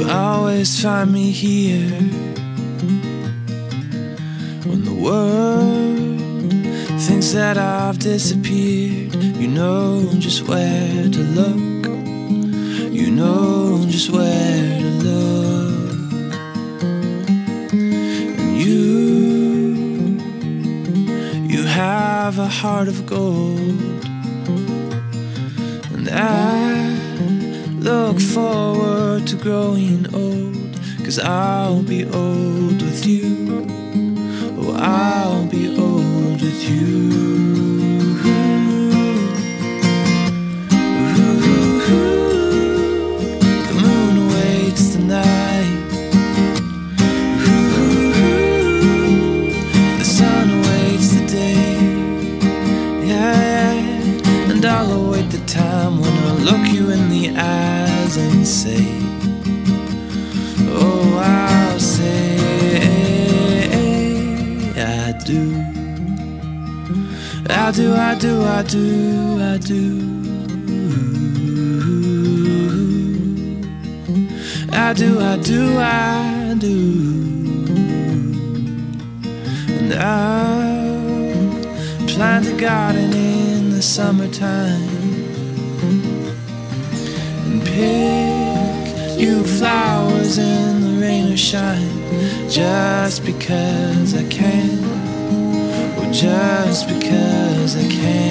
always find me here when the world thinks that I've disappeared. You know just where to look. You know just where to look. And you have a heart of gold. And I look forward to growing old, 'cause I'll be old with you. Oh, I'll be old with you. The moon awaits the night. The sun awaits the day. Yeah, and I'll await the time when I'll look you in the eyes and say, oh, I'll say I do. I do, I do, I do, I do. I do, I do, I do. And I'll plant a garden in the summertime and pick you flowers in the rain or shine, just because I can. Oh, just because I can.